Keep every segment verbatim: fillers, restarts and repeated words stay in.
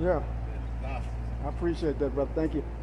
Yeah. I appreciate that, brother. Thank you.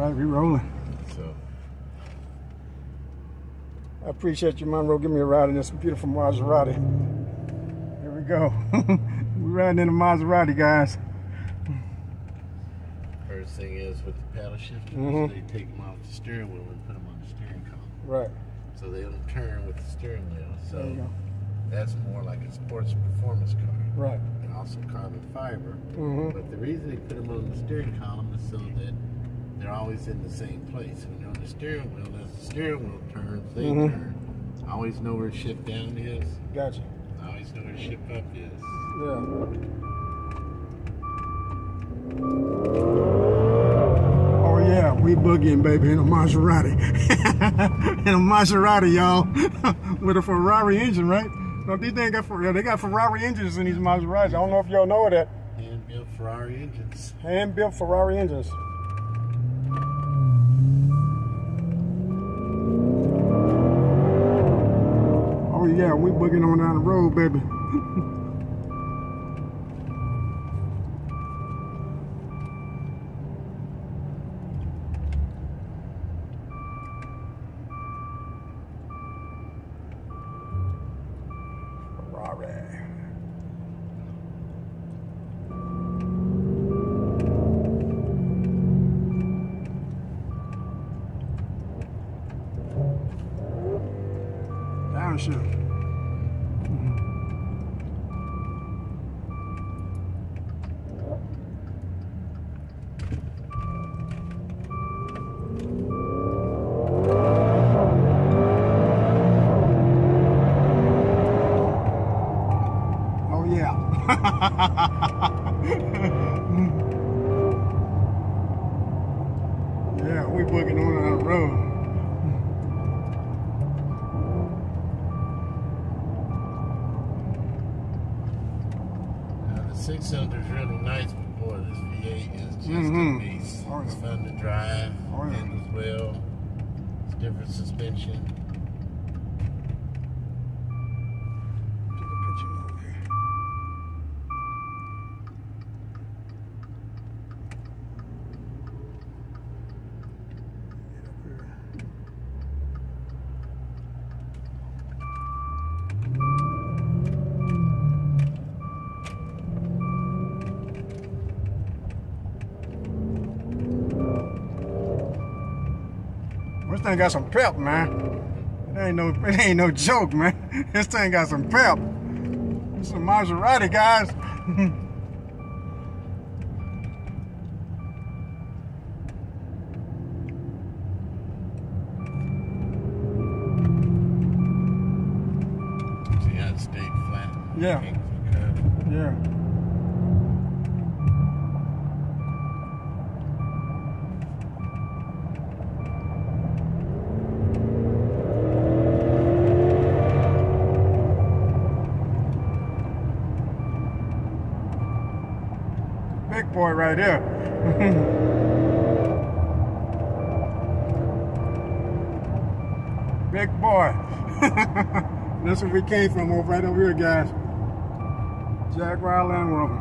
right, we rolling. So I appreciate you, Monroe. Give me a ride in this beautiful Maserati. Here we go. We're riding in a Maserati, guys. first thing is with the paddle shifters, Mm-hmm. they take them off the steering wheel and put them on the steering column. Right. So they don't turn with the steering wheel. So There you go. that's more like a sports performance car. Right. And also carbon fiber. Mm-hmm. But the reason they put them on the steering column is so that they're always in the same place. When they're on the steering wheel, as the steering wheel turns, they Mm-hmm. turn. I always know where shift down is. Gotcha. I always know where shift up is. Yeah. Oh yeah, we boogieing, baby, in a Maserati. In a Maserati, y'all, with a Ferrari engine, right? No, these things got yeah, they got Ferrari engines in these Maseratis. I don't know if y'all know that. Hand-built Ferrari engines. Hand-built Ferrari engines. Oh yeah, we boogieing on down the road, baby. Ferrari. Downshift. Oh yeah. Yeah, we booking on down the road. Now, the six cylinder is really nice, but boy, this V eight is just Mhm. a beast. Oh, It's yeah. fun to drive, Oh, yeah. handles well, it's different suspension. Take a picture over here. Get up here. This thing got some pep, man. It ain't no, it ain't no joke, man. This thing got some pep. This is a Maserati, guys. See how it stayed flat? Yeah. Kings and curve. Yeah. Big boy right here. Big boy. That's where we came from, over right over here, guys. Jaguar Land Rover.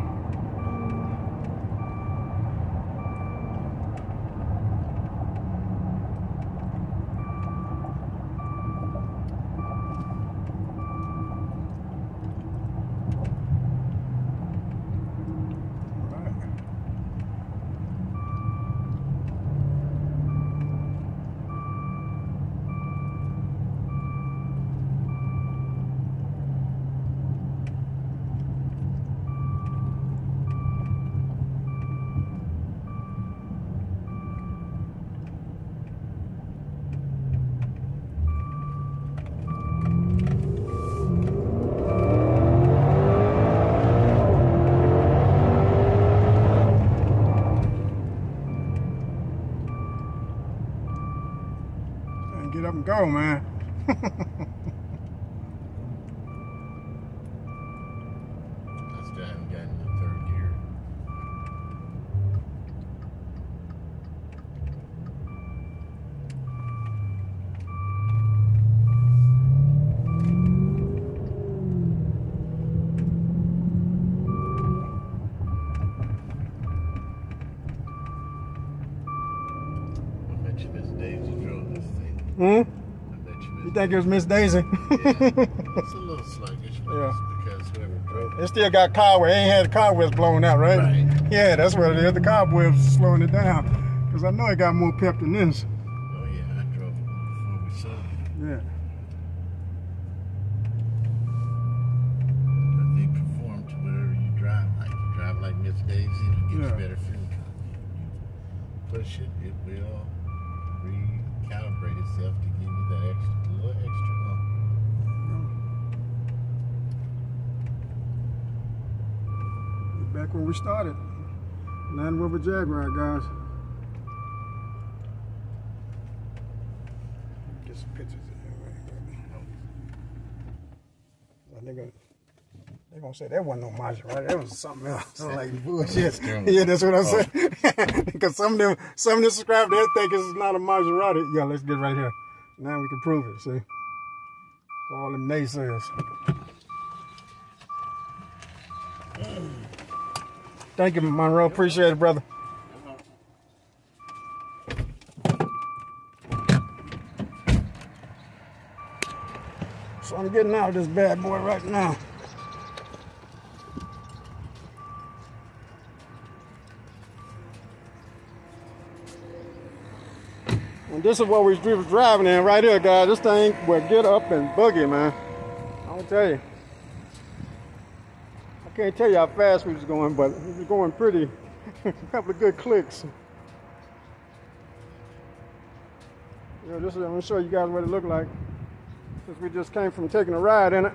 And get up and go, man. I still haven't gotten the third gear. Hmm? I bet you You think it was Miss Daisy? Yeah. It's a little sluggish, but Yeah. it's because whoever drove it. It still got cobwebs. It ain't had the cobwebs blown out, right? Right. Yeah, that's what it is. The cobwebs slowing it down. Because I know it got more pep than this. Oh yeah, I drove it before we sold it. Yeah. But they perform to whatever you drive like. You drive like Miss Daisy, it'll get Yeah. you better fuel economy. You push it, it will recalibrate itself to give you that extra, little extra lump. Back when we started. Land Rover Jaguar, guys. Get some pictures in here. They're gonna, they gonna say that wasn't no Maserati, that was something else. Like bullshit. Yeah, that's what I said. Because some of them, some of the subscribers, they think it's not a Maserati. Yeah, let's get right here. Now we can prove it. See, for all them naysayers. Thank you, Monroe. Appreciate it, brother. So I'm getting out of this bad boy right now. And this is what we was driving in right here, guys. This thing will get up and boogie, man. I'll tell you. I can't tell you how fast we was going, but we was going pretty. A couple of good clicks. Yeah, this is, I'm gonna show you guys what it looked like. Since we just came from taking a ride in it.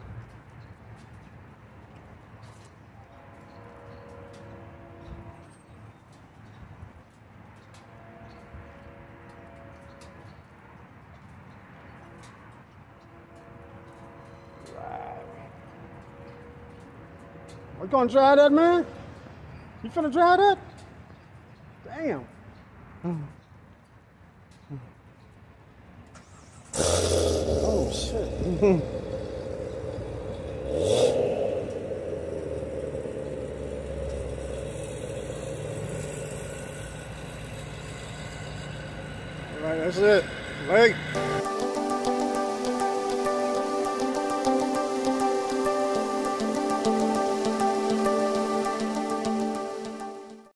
Are you gonna try that, man? You finna try that? Damn. Oh, shit. All right, that's it. Late.